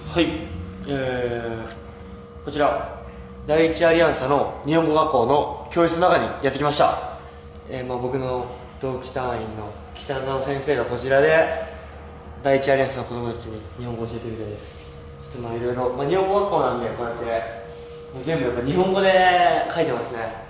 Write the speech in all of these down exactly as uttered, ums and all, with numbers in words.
はい、えー、こちら第一アリアンサの日本語学校の教室の中にやってきました。えーまあ、僕の同期隊員の北澤先生がこちらで第一アリアンスの子供たちに日本語を教えてるみたいです。ちょっとまあいろいろ、まあ、日本語学校なんでこうやってもう全部やっぱ日本語で書いてますね。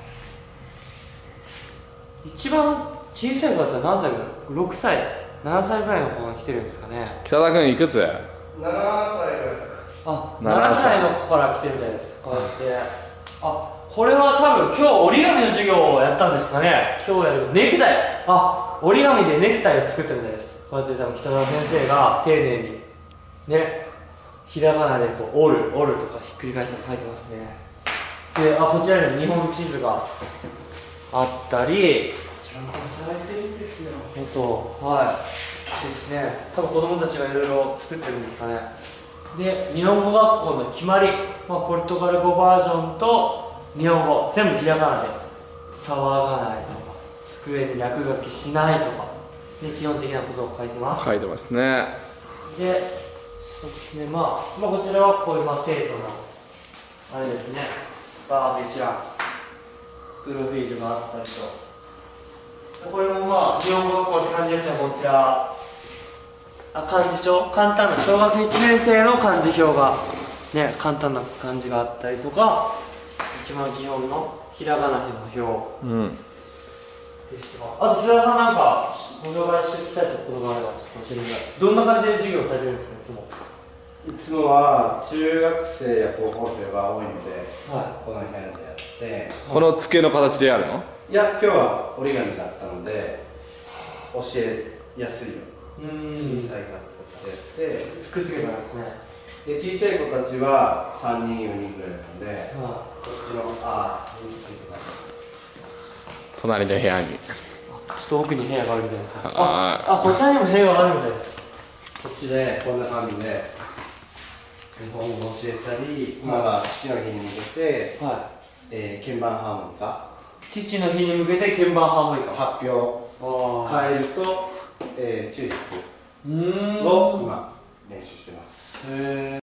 一番小さい子だったら何歳ぐらい？ろくさい、ななさいぐらいの子が来てるんですかね。 北田君いくつ？ ななさいぐらい。 あ、ななさいの子から来てるみたいです。こうやって、あ、これは多分今日折り紙の授業をやったんですかね。今日やるネクタイ、あ、折り紙でネクタイを作ってるみたいです。こうやって多分北澤先生が丁寧にね、ひらがなでこう折る折るとかひっくり返すとか書いてますね。で、あ、こちらに日本地図があったり、 ちゃんと働いてるんですよ。 えっと、はいですね。多分子供たちがいろいろ作ってるんですかね。で、日本語学校の決まり、まあ、ポルトガル語バージョンと日本語全部ひらがなで騒がないとか机に落書きしないとか、ね、基本的なことを書いてます。 書いてますね。 で、そうですね、まあ、まあ、こちらはこういう、まあ、生徒のあれですね、バーで一覧プロフィールがあったりと、これもまあ日本語学校って感じですね。こちらあ、漢字帳、簡単な小学いちねん生の漢字表がね、簡単な漢字があったりとか、一番基本のひらがなの表うんですとか、あと津田さんなんかご紹介しておきたいところがあればちょっと教えてください。どんな感じで授業されてるんですか、いつも。 いつもは中学生や高校生が多いので、 はこの部屋でやって、 この机の形でやるの？ いや、今日は折り紙だったので、教えやすいよい。ううにーん、 小さい形でやって、 くっつけたんですね。 で、小さい子たちはさんにん、よにんぐらいなので、 はこっちの、あー、についてます。 隣の部屋に。 い、ちょっと奥に部屋があるみたいですね。 ああ、あ、こちらにも部屋があるみたいです。 こっちでこんな感じで日本語を教えたり、今が父の日に向けて、 はえー、鍵盤ハーモニカい、父の日に向けて鍵盤ハーモニカ発表あカエルと、えー、チューリッうーんプを今練習してます。 へー。